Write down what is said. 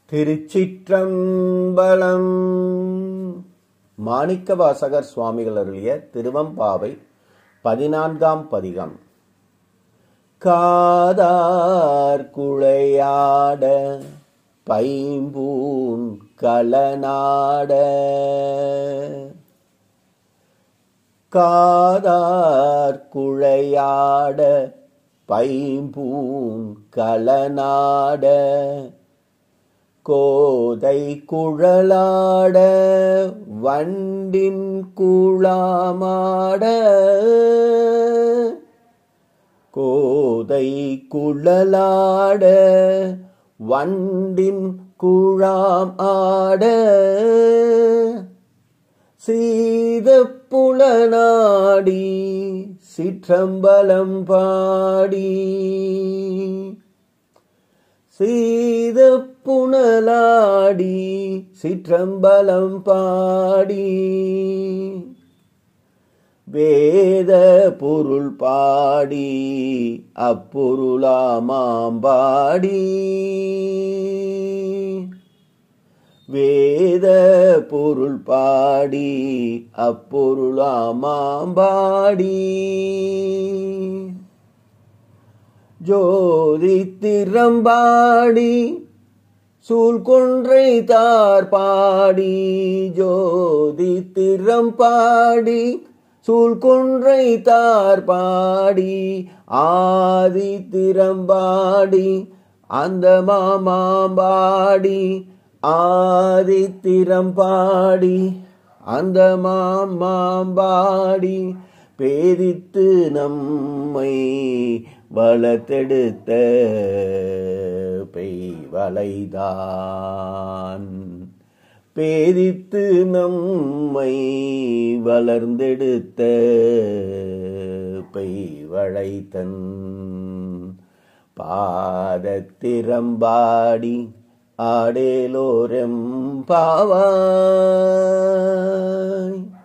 திருச்சிற்றம்பலம். மாணிக்கவாசகர் சுவாமிகள் அருளிய திருவம்பாவை 14ஆம் பதிகம். காதார் குழையாட பைம்பூன் கலநாட, காதார் குழையாட பைம்பூன் கலநாட, கோதை குழலாட வண்டின் குழாமாட, கோதை குழலாட வண்டின் குழாம் ஆட, சீத புலனாடி சிற்றம்பலம் பாடி, சீத புனலாடி சிற்றம்பலம் பாடி, வேத பொருள் பாடி அப்பொருளாமாம்பாடி, வேத பொருள் பாடி அப்பொருளாமாம்பாடி, ஜோதி திறம்பாடி சூழ்கொன்றை தார்பாடி, ஜோதி திறம்பாடி சூழ்கொன்றை தார்பாடி, ஆதி திறம்பாடி அந்த மாமாம்பாடி, ஆதி திறம்பாடி அந்த மாமாம்பாடி, பேதித்து நம்மை வளர்த்தெடுத்த பெய்வளைதான், பேதித்து நம்மை வளர்ந்தெடுத்த பெய்வளைத்தன், பாதத்திறம்பாடி ஆடேலோரெம் பாவாய்.